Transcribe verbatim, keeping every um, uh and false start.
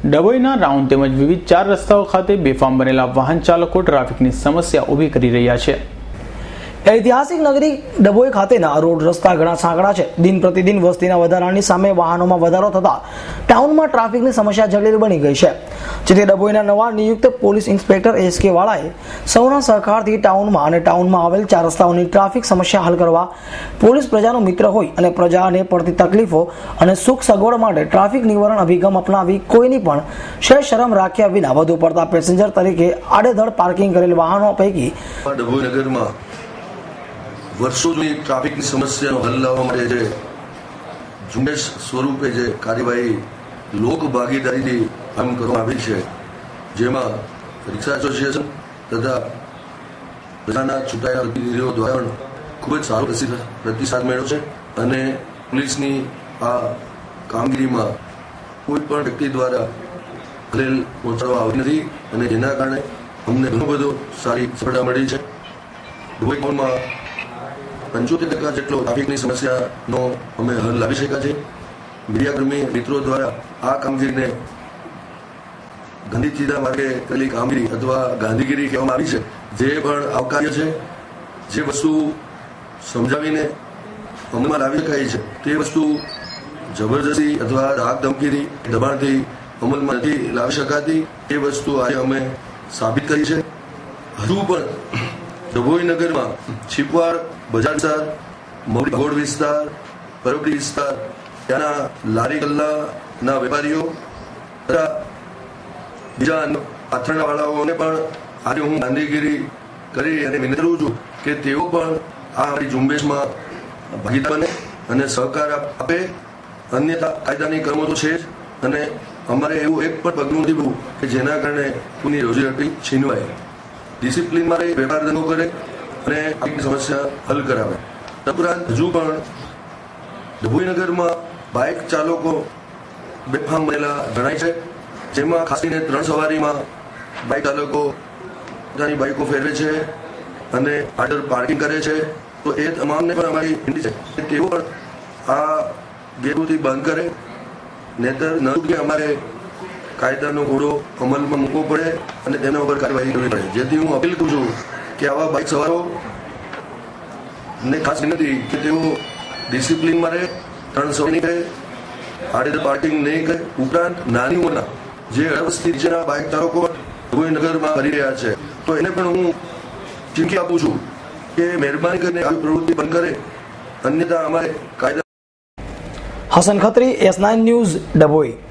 ડભોઈના round તેમજ વિવિધ ચાર રસ્તાઓ ખાતે બેફામ બનેલા વાહન ચાલકો ટ્રાફિકની સમસ્યા ઊભી કરી રહ્યા છે। ऐतिहासिक नगरी डभोई खातेना रोड रस्ता घणा सांकड़ा है। दिन प्रतिदिन वस्तीना વધારાની સામે વાહનોમાં વધારો થતા ટાઉનમાં ટ્રાફિકની સમસ્યા જટિલ બની ગઈ છે। જેથી ડભોઈના નવા નિયુક્ત પોલીસ ઇન્સ્પેક્ટર એસ કે વાળાએ સૌના સહકારથી ટાઉનમાં અને ટાઉનમાં આવેલ ચાર રસ્તાઓની ટ્રાફિક સમસ્યા હલ કરવા પોલીસ પ્રજાનો મિત્ર હોય અને પ્રજાને પડતી તકલીફો અને સુખ સગવડ માટે ટ્રાફિક નિવારણ અભિગમ અપનાવી કોઈની પણ શય શરમ રાખ્યા વિના વધુ પડતા પેસેન્જર તરીકે આડેધડ પાર્કિંગ કરેલ વાહનો પૈકી ડભોઈ નગરમાં वर्षों जूनी ट्राफिक की समस्या हल लावा माटे जे झुंबेश स्वरूपे जे कार्यवाही लोक भागीदारी थी काम करवामां आवी छे, जेमां रिक्शा एसोसिएशन तथा प्रजाना चूंटाયેલા प्रतिनिधिओ द्वारा खूब ज सारो प्रतिसाद मेळव्यो छे अने पोलीसनी आ कामगीरीमां कोई पण व्यक्ति द्वारा खलेल पहोंचाडवा આવી નથી અને જેના કારણે અમને ઘણો બધો સારી સફળતા મળી છે। ડભોઈ ટાઉનમાં पंचोतेर टका જેટલો ટ્રાફિકની સમસ્યાનો અમે હલ લાવી શક્યા છે। મીડિયાકર્મી મિત્રો દ્વારા આ કામગીરીને ગાંધીજીના માર્ગે કરેલી કામગીરી અથવા ગાંધીગીરી કહેવામાં આવી છે, જે પણ આવકાર્ય છે। જે વસ્તુ સમજાવીને અમલમાં લાવી શકાય છે તે વસ્તુ જબરજસ્તી અથવા ધાક ધમકીથી દબાણથી અમલમાં નથી લાવી શકાતી। એ વસ્તુ આજે અમે સાબિત કરી છે। હજુ પણ ડભોઈ નગરમાં છીપવાડ બજાર વિસ્તાર, મવડી ઘોડ વિસ્તાર, પરબડી વિસ્તાર, ત્યાંના લારી ગલ્લાના વેપારીઓ તથા બીજા આથરણાવાળાઓને પણ આજે હું ગાંધીગીરી કરી અને વિનંતી કરું છું કે તેઓ પણ આ અમારી ઝુંબેશમાં ભાગીદાર બને અને સહકાર આપે। અન્યથા કાયદાની કલમો તો છે જ અને અમારે એવું એક પણ પગલું નથી ભરવું કે જેના કારણે કોઈની રોજીરોટી છીનવાય। ડિસિપ્લિન માટે વેપાર ધંધો કરે અને આપણી સમસ્યા હલ કરાવે। તદુપરાંત હજુ પણ ડભોઈ નગરમાં બાઇક ચાલકો બેફામ બનેલા જણાય છે, જેમાં ખાસ કરીને ત્રણ સવારીમાં બાઇક ચાલકો પોતાની બાઇકો ફેરવે છે અને આડર પાર્કિંગ કરે છે। તો એ તમામને પણ અમારી વિનંતી છે કે તેઓ પણ આ ગેરવૃત્તિ બંધ કરે, નહીંતર ન કે અમારે કાયદાનો ઘોડો અમલમાં મૂકવો પડે અને તેના ઉપર કાર્યવાહી કરવી પડે। જેથી હું અપીલ કરું છું કે આવા બાઇક સવારો ને ખાસ વિનંતી કે તેઓ ડિસિપ્લિનમાં રહે, ત્રણ સવારી નહીં કરે, આડેધડ પાર્કિંગ નહીં કરે। ઉપરાંત નાની ઉંમરના જે અઢાર વર્ષથી નીચેના બાઇક ચાલકો ડભોઈ નગરમાં કરી રહ્યા છે, તો એને પણ હું ચીમકી આપું છું કે મહેરબાની કરીને આવી પ્રવૃત્તિ બંધ કરે, અન્યથા અમારે કાયદા। Hasan Khatri, S nine news, Dabhoi.